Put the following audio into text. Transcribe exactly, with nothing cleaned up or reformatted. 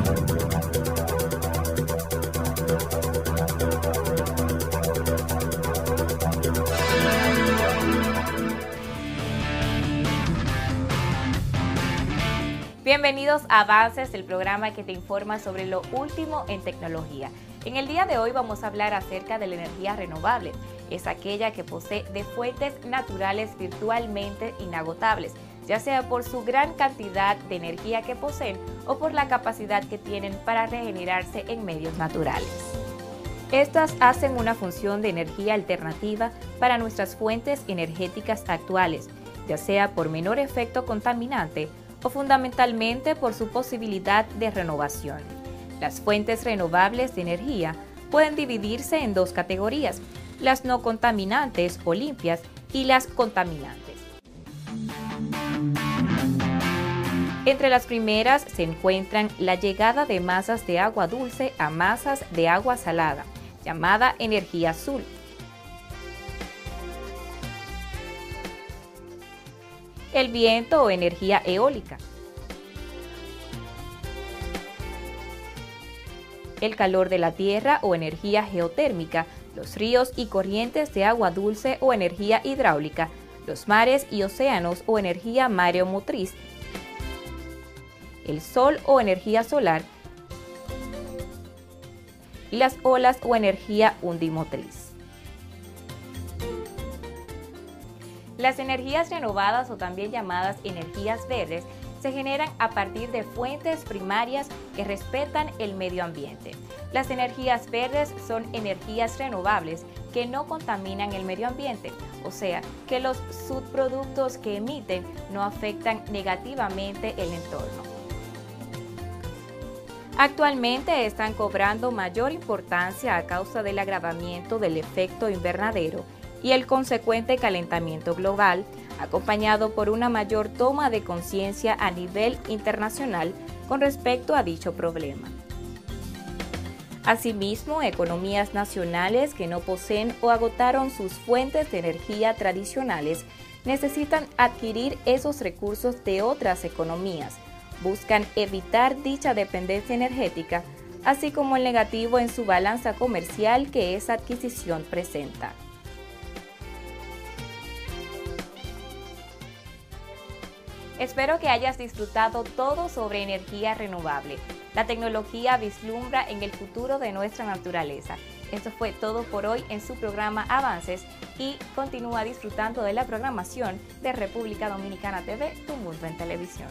Bienvenidos a Avances, el programa que te informa sobre lo último en tecnología. En el día de hoy vamos a hablar acerca de la energía renovable. Es aquella que posee de fuentes naturales virtualmente inagotables, ya sea por su gran cantidad de energía que poseen o por la capacidad que tienen para regenerarse en medios naturales. Estas hacen una función de energía alternativa para nuestras fuentes energéticas actuales, ya sea por menor efecto contaminante o fundamentalmente por su posibilidad de renovación. Las fuentes renovables de energía pueden dividirse en dos categorías: las no contaminantes o limpias y las contaminantes. Entre las primeras se encuentran la llegada de masas de agua dulce a masas de agua salada, llamada energía azul. El viento o energía eólica. El calor de la tierra o energía geotérmica, los ríos y corrientes de agua dulce o energía hidráulica, los mares y océanos o energía mareomotriz, el sol o energía solar, y las olas o energía undimotriz. Las energías renovadas, o también llamadas energías verdes, se generan a partir de fuentes primarias que respetan el medio ambiente. Las energías verdes son energías renovables que no contaminan el medio ambiente, o sea, que los subproductos que emiten no afectan negativamente el entorno. Actualmente están cobrando mayor importancia a causa del agravamiento del efecto invernadero y el consecuente calentamiento global, acompañado por una mayor toma de conciencia a nivel internacional con respecto a dicho problema. Asimismo, economías nacionales que no poseen o agotaron sus fuentes de energía tradicionales necesitan adquirir esos recursos de otras economías, buscan evitar dicha dependencia energética, así como el negativo en su balanza comercial que esa adquisición presenta. Espero que hayas disfrutado todo sobre energía renovable. La tecnología vislumbra en el futuro de nuestra naturaleza. Esto fue todo por hoy en su programa Avances y continúa disfrutando de la programación de República Dominicana T V, Tu Mundo en Televisión.